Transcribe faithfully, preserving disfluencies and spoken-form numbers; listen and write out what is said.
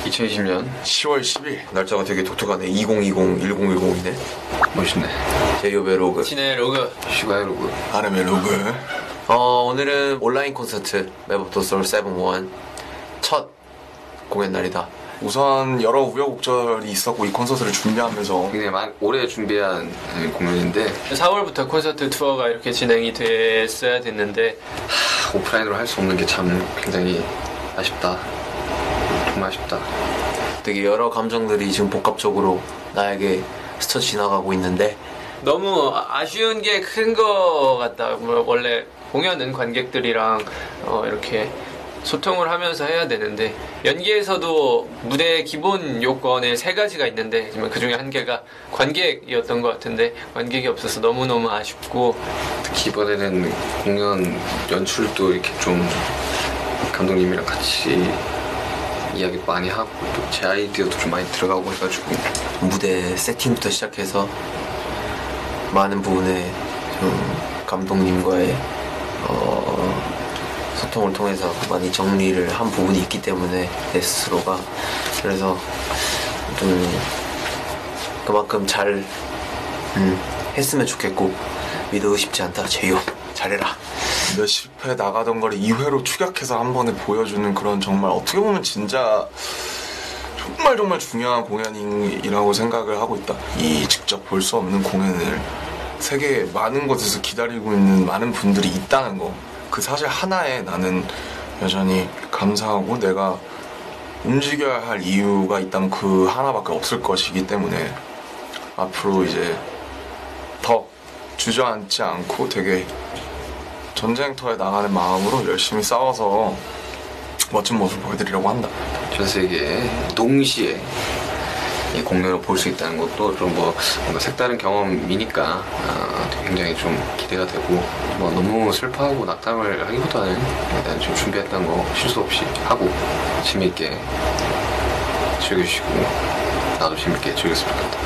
이천이십 년 시월 십일 날짜가 되게 독특하네. 이천이십 일공일공이네. 멋있네. 제이홉의 로그, 진의 로그, 슈가의 로그, 아름의 로그. 어 오늘은 온라인 콘서트 맵 오브 더 소울 세븐 첫 공연 날이다. 우선 여러 우여곡절이 있었고 이 콘서트를 준비하면서 굉장히 많이 오래 준비한 공연인데 사월부터 콘서트 투어가 이렇게 진행이 됐어야 됐는데 하, 오프라인으로 할 수 없는 게 참 굉장히 아쉽다. 정말 아쉽다. 되게 여러 감정들이 지금 복합적으로 나에게 스쳐 지나가고 있는데 너무 아쉬운 게 큰 거 같다. 원래 공연은 관객들이랑 어 이렇게 소통을 하면서 해야 되는데 연기에서도 무대의 기본 요건에 세 가지가 있는데 그 중에 한 개가 관객이었던 것 같은데 관객이 없어서 너무너무 아쉽고, 특히 이번에는 공연 연출도 이렇게 좀 감독님이랑 같이 이야기 많이 하고 또 제 아이디어도 좀 많이 들어가고 해가지고 무대 세팅부터 시작해서 많은 부분에 좀 감독님과의 어 소통을 통해서 많이 정리를 한 부분이 있기 때문에 내 스스로가 그래서 좀 그만큼 잘 음, 했으면 좋겠고 믿어 싶지 않다. 제이홉 잘해라. 몇십 회 나가던 거를 이 회로 축약해서 한 번에 보여주는 그런 정말 어떻게 보면 진짜 정말 정말 중요한 공연이라고 생각을 하고 있다. 이 직접 볼 수 없는 공연을 세계 많은 곳에서 기다리고 있는 많은 분들이 있다는 거, 그 사실 하나에 나는 여전히 감사하고 내가 움직여야 할 이유가 있다면 그 하나밖에 없을 것이기 때문에 앞으로 이제 더 주저앉지 않고 되게 전쟁터에 나가는 마음으로 열심히 싸워서 멋진 모습을 보여드리려고 한다. 전 세계에 동시에 이 공연을 볼 수 있다는 것도 좀 뭐 뭔가 색다른 경험이니까 아, 굉장히 좀 기대가 되고 뭐 너무 슬퍼하고 낙담을 하기보다는 일단 좀 준비했던 거 실수 없이 하고 재미있게 즐겨주시고 나도 재밌게 즐겼으면 좋겠다.